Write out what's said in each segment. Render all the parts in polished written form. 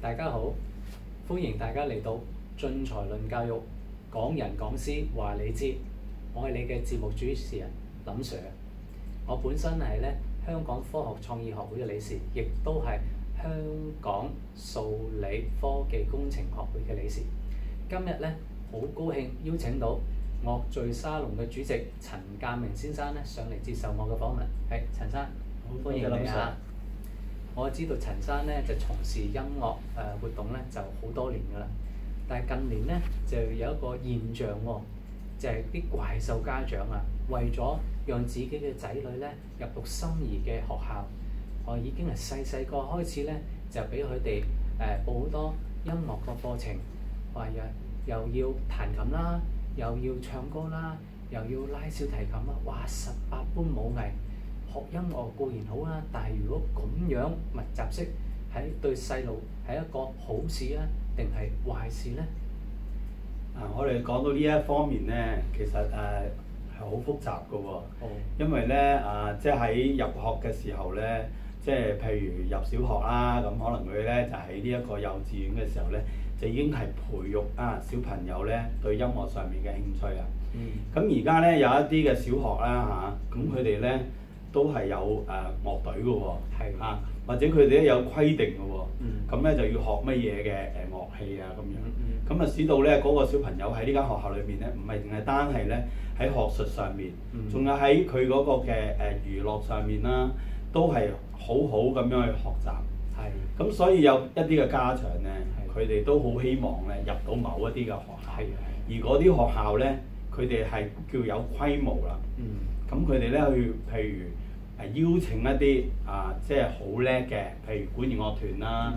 大家好，歡迎大家嚟到進財論教育，港人港師話你知，我係你嘅節目主持人林 Sir。我本身係香港科學創意學會嘅理事，亦都係香港數理科技工程學會嘅理事。今日好高興邀請到樂聚沙龍嘅主席陳鑑明先生上嚟接受我嘅訪問。係陳生，好歡迎你啊！我知道陳生就從事音樂活動就好多年㗎啦，但係近年就有一個現象喎，就係啲怪獸家長啊，為咗讓自己嘅仔女入讀心儀嘅學校，我已經係細個開始就俾佢哋報好多音樂個課程，話又要彈琴啦，又要唱歌啦，又要拉小提琴啦，哇，18般武藝。學音樂固然好啦，但係如果咁樣密集式對細路係一個好事啊，定係壞事呢？ 我哋講到呢一方面其實係好複雜嘅喎。因為即係喺入學嘅時候即係譬如入小學啦，咁可能佢就喺呢一個幼稚園嘅時候就已經係培育小朋友對音樂上面嘅興趣啊。咁而家有一啲嘅小學啦咁佢哋都係有樂隊嘅喎，或者佢哋有規定嘅喎，咁就要學乜嘢嘅樂器啊咁樣，咁使到嗰個小朋友喺呢間學校裏面唔係淨係單係喺學術上面，仲有喺佢嗰個嘅娛樂上面啦，都係好好咁樣去學習。咁所以有一啲嘅家長佢哋都好希望入到某一啲嘅學校，而嗰啲學校佢哋係叫有規模啦。咁佢哋去譬如邀請一啲即係好叻嘅，譬如管弦樂團啦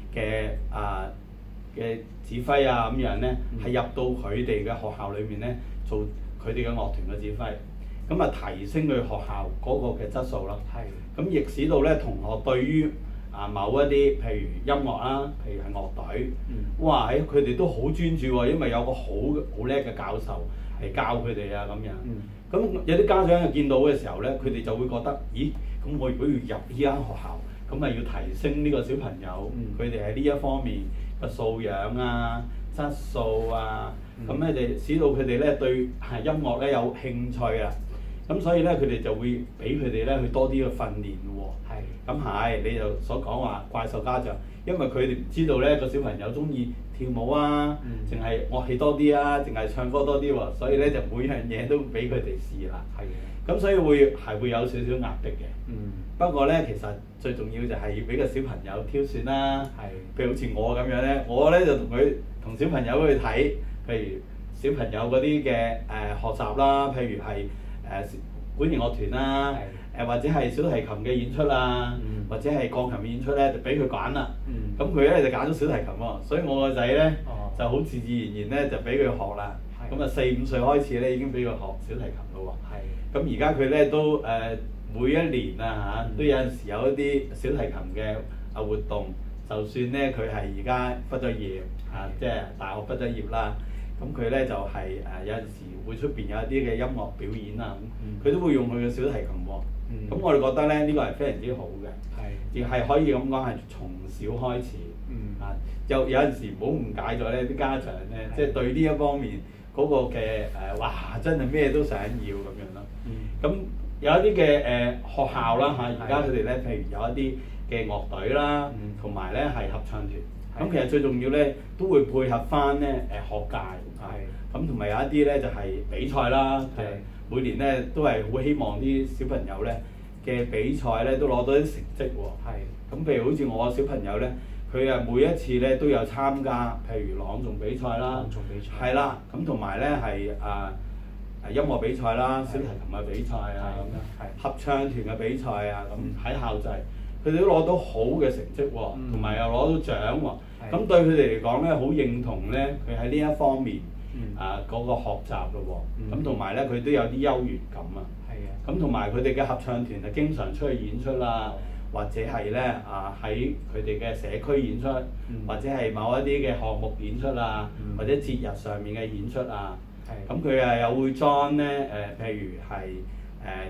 嘅指揮咁樣係入到佢哋嘅學校裏面做佢哋嘅樂團嘅指揮，咁提升佢學校嗰個嘅質素啦。咁亦使到同學對於某一啲譬如音樂啦，譬如係樂隊，哇佢哋都好專注喎，因為有個好叻嘅教授嚟教佢哋咁樣。咁有啲家長見到嘅時候佢哋就會覺得，咦？咁我如果要入呢間學校，咁咪要提升呢個小朋友佢哋喺呢一方面嘅素養質素咁就使到佢哋對音樂有興趣啊。咁所以佢哋就會俾佢哋去多啲嘅訓練喎。咁你就所講話怪獸家長，因為佢哋唔知道個小朋友中意跳舞淨係樂器多啲淨係唱歌多啲喎，所以就每樣嘢都俾佢哋試啦。咁所以會有少少壓迫嘅。不過其實最重要就係要俾個小朋友挑選啦。譬如好似我咁樣我就同小朋友去睇，譬如小朋友嗰啲嘅學習啦，譬如係管弦樂團啦，或者係小提琴嘅演出或者係鋼琴演出就俾佢揀啦。咁佢就揀咗小提琴喎，所以我個仔就好自然就俾佢學啦。咁4、5歲開始已經俾佢學小提琴咯喎。咁而家佢都每一年都有陣時有一啲小提琴嘅活動，就算佢係而家畢咗業即係大學畢咗業啦。咁佢就係有陣時會出邊有一啲嘅音樂表演佢都會用佢嘅小提琴喎。咁我哋覺得呢個係非常之好嘅，亦係可以咁講係從小開始。有陣時唔好誤解咗啲家長即係對呢一方面嗰個嘅哇真係咩都想要咁樣咯。咁有一啲嘅學校啦而家佢哋譬如有一啲嘅樂隊啦，同埋係合唱團。咁其實最重要都會配合翻學界，咁同埋有一啲就係比賽啦。每年都係好希望啲小朋友嘅比賽都攞到啲成績喎。咁譬如好似我小朋友佢每一次都有參加，譬如朗誦比賽啦，係啦，咁同埋係音樂比賽啦、小提琴嘅比賽咁樣，合唱團嘅比賽咁喺校際。佢哋都攞到好嘅成績喎，同埋又攞到獎喎。咁對佢哋嚟講好認同佢喺呢一方面嗰個學習咯喎。咁同埋佢都有啲優越感咁同埋佢哋嘅合唱團就經常出去演出啦，或者係喺佢哋嘅社區演出，或者係某一啲嘅項目演出或者節日上面嘅演出咁佢又會裝譬如係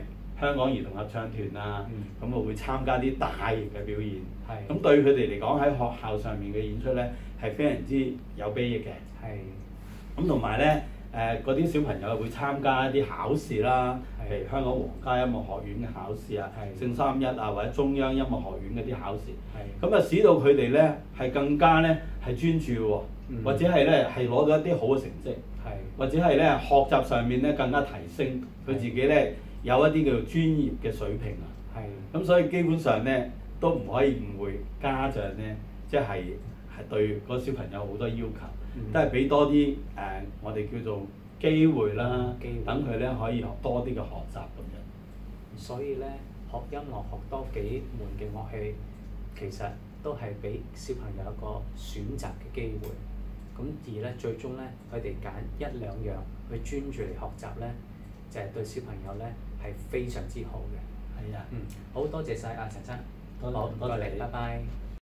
香港兒童合唱團啊，咁啊會參加啲大型嘅表演。 係。 咁對佢哋嚟講喺學校上面嘅演出咧係非常之有裨益嘅。 係。 咁同埋咧嗰啲小朋友會參加一啲考試啦，譬如香港皇家音樂學院嘅考試啊，聖三一啊或者中央音樂學院嗰啲考試。咁啊使到佢哋咧係更加咧係專注喎，或者係咧係攞到一啲好嘅成績。或者係咧學習上面咧更加提升，佢自己咧有一啲叫做專業嘅水平啊。咁所以基本上咧都唔可以誤會家長咧，即係對嗰小朋友好多要求，都係俾多啲我哋叫做機會啦，等佢咧可以多啲嘅學習咁樣。 所以咧學音樂學多幾門嘅樂器，其實都係俾小朋友一個選擇嘅機會。咁而咧，最終咧，佢哋揀一兩樣去專注嚟學習咧，就係對小朋友咧係非常之好嘅。 係啊。 好多謝晒阿陳生，好，唔該你，拜拜。